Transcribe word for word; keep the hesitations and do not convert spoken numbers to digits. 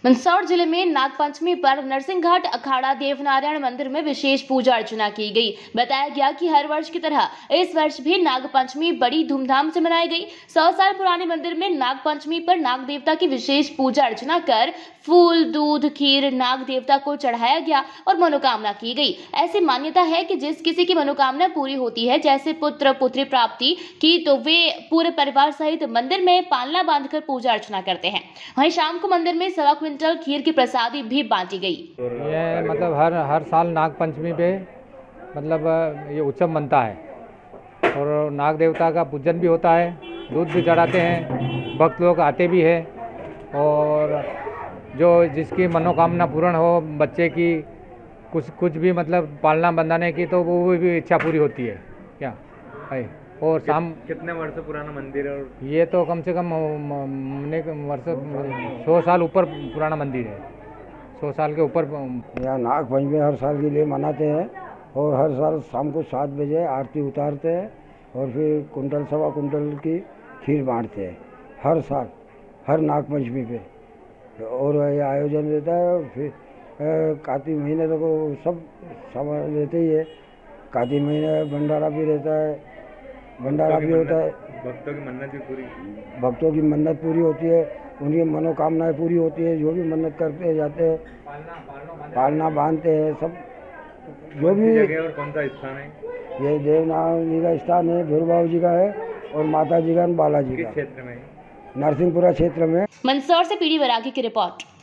मंदसौर जिले में नागपंचमी पर नरसिंहघाट अखाड़ा देवनारायण मंदिर में विशेष पूजा अर्चना की गई। बताया गया कि हर वर्ष की तरह इस वर्ष भी नागपंचमी बड़ी धूमधाम से मनाई गई। सौ साल पुराने मंदिर में नागपंचमी पर नाग देवता की विशेष पूजा अर्चना कर फूल, दूध, खीर नाग देवता को चढ़ाया गया और मनोकामना की गई। ऐसी मान्यता है कि जिस किसी की मनोकामना पूरी होती है, जैसे पुत्र पुत्री प्राप्ति की, तो वे पूरे परिवार सहित मंदिर में पालना बांधकर पूजा अर्चना करते हैं। वहीं शाम को मंदिर में सवा क्विंटल खीर की प्रसादी भी बांटी गई। ये मतलब हर हर साल नाग पंचमी पे मतलब ये उत्सव मनता है और नाग देवता का पूजन भी होता है, दूध भी चढ़ाते हैं, भक्त लोग आते भी है और जो जिसकी मनोकामना पूर्ण हो, बच्चे की कुछ कुछ भी मतलब पालना बंधाने की, तो वो भी इच्छा पूरी होती है क्या है। और शाम कितने वर्ष पुराना मंदिर है? और ये तो कम से कम वर्ष सौ साल ऊपर पुराना मंदिर है, सौ साल के ऊपर। यहाँ नाग पंचमी हर साल के लिए मनाते हैं और हर साल शाम को सात बजे आरती उतारते हैं और फिर कुंटल सवा कुंटल की खीर बांटते हैं हर साल, हर नाग पंचमी पे। और ये आयोजन रहता है। फिर कार्तिक महीने तो सब सब रहते ही है। कार्तिक महीने भंडारा भी रहता है, भंडारा भी होता है। भक्तों की मन्नत भी पूरी भक्तों की मन्नत पूरी होती है, उनकी मनोकामनाएं पूरी होती है। जो भी मन्नत करते जाते हैं, पालना बांधते हैं सब। जो भी जगह और कौन सा स्थान है? ये देवनारायण जी का स्थान है, भैरव बाबा जी का है और माता जी का बालाजी का। क्षेत्र में? नरसिंहपुरा क्षेत्र में। मंदसौर से पीडी वैरागी की रिपोर्ट।